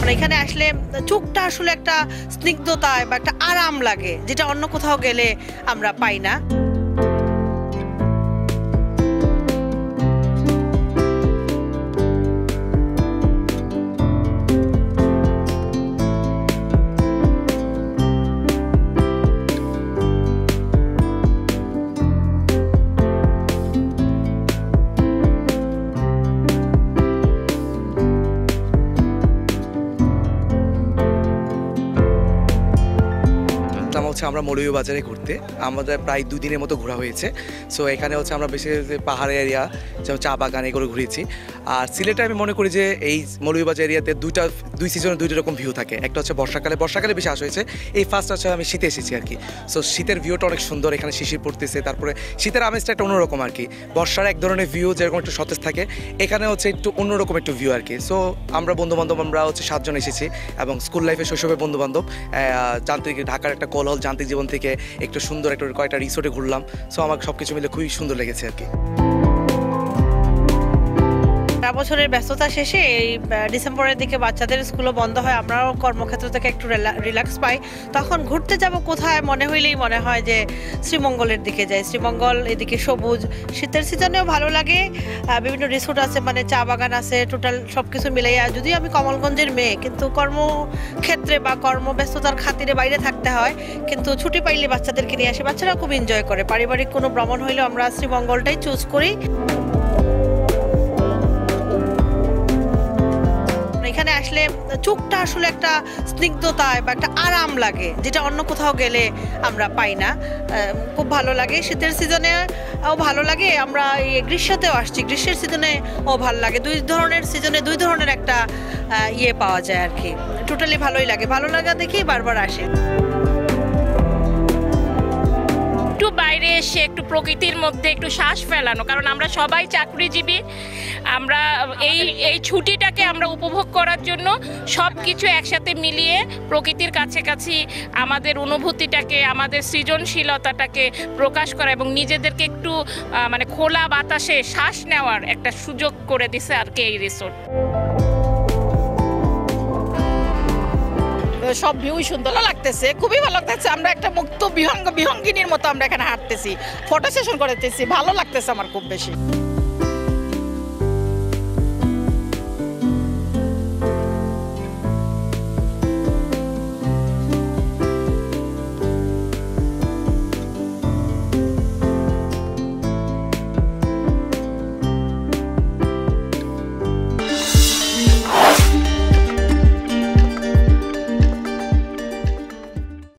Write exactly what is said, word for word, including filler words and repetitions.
এখানে আসলে চোখটা আসলে একটা স্নিগ্ধতায় বা একটা আরাম লাগে, যেটা অন্য কোথাও গেলে আমরা পাই না। আমরা মৌলভীবাজারে ঘুরতে আমাদের প্রায় দুই দিনের মতো ঘোরা হয়েছে। সো এখানে হচ্ছে আমরা বেশি পাহাড় এরিয়া যেমন চা বাগান এগুলো ঘুরেছি। আর সিলেটে আমি মনে করি যে এই মৌলভীবাজার এরিয়াতে দুইটা দুই সিজনে দুইটা রকম ভিউ থাকে। একটা হচ্ছে বর্ষাকালে, বর্ষাকালে বেশি আসা হয়েছে। এই ফার্স্ট হচ্ছে আমি শীতে এসেছি আর কি। সো শীতের ভিউটা অনেক সুন্দর, এখানে শিশির পড়তেছে, তারপরে শীতের আমেজটা একটা অন্যরকম আর কি। বর্ষার এক ধরনের ভিউ যেরকম একটু সতেজ থাকে, এখানে হচ্ছে একটু অন্যরকম একটু ভিউ আর কি। সো আমরা বন্ধুবান্ধব আমরা হচ্ছে সাতজন এসেছি এবং স্কুল লাইফে শৈশবের বন্ধুবান্ধব, যান্ত্রিক ঢাকার একটা কোলাহল যান্ত্রিক জীবন থেকে একটু সুন্দর একটা কয়েকটা রিসোর্টে ঘুরলাম। সো আমার সব কিছু মিলে খুবই সুন্দর লেগেছে আর কি। বছরের ব্যস্ততা শেষে এই ডিসেম্বরের দিকে বাচ্চাদের স্কুলও বন্ধ হয়, আমরাও কর্মক্ষেত্র থেকে একটু রিল্যাক্স পাই। তখন ঘুরতে যাব কোথায় মনে হইলেই মনে হয় যে শ্রীমঙ্গলের দিকে যাই। শ্রীমঙ্গল এদিকে সবুজ, শীতের সিজনেও ভালো লাগে, বিভিন্ন রিসোর্ট আছে, মানে চা বাগান আছে, টোটাল সব কিছু মিলাইয়া। যদিও আমি কমলগঞ্জের মেয়ে, কিন্তু কর্মক্ষেত্রে বা কর্মব্যস্ততার খাতিরে বাইরে থাকতে হয়, কিন্তু ছুটি পাইলে বাচ্চাদেরকে নিয়ে আসি, বাচ্চারা খুব এনজয় করে। পারিবারিক কোনো ভ্রমণ হইলেও আমরা শ্রীমঙ্গলটাই চুজ করি। এখানে আসলে চোখটা আসলে একটা স্নিগ্ধতায় বা একটা আরাম লাগে, যেটা অন্য কোথাও গেলে আমরা পাই না। খুব ভালো লাগে। শীতের সিজনে ও ভালো লাগে, আমরা এই গ্রীষ্মতেও আসছি, গ্রীষ্মের সিজনে ও ভালো লাগে। দুই ধরনের সিজনে দুই ধরনের একটা ইয়ে পাওয়া যায় আর কি। টোটালি ভালোই লাগে, ভালো লাগা দেখেই বারবার আসে। একটু বাইরে এসে একটু প্রকৃতির মধ্যে একটু শ্বাস ফেলানো, কারণ আমরা সবাই চাকরিজীবী। আমরা এই এই ছুটিটাকে আমরা উপভোগ করার জন্য সব কিছু একসাথে মিলিয়ে প্রকৃতির কাছাকাছি আমাদের অনুভূতিটাকে, আমাদের সৃজনশীলতাটাকে প্রকাশ করা এবং নিজেদেরকে একটু মানে খোলা বাতাসে শ্বাস নেওয়ার একটা সুযোগ করে দিছে আর কি এই রিসোর্ট। সব ভিউই সুন্দর লাগতেছে, খুবই ভালো লাগতেছে। আমরা একটা মুক্ত বিহঙ্গ বিহঙ্গিনীর মতো আমরা এখানে হাঁটতেছি, ফটো সেশন করতেছি, ভালো লাগতেছে আমার খুব বেশি।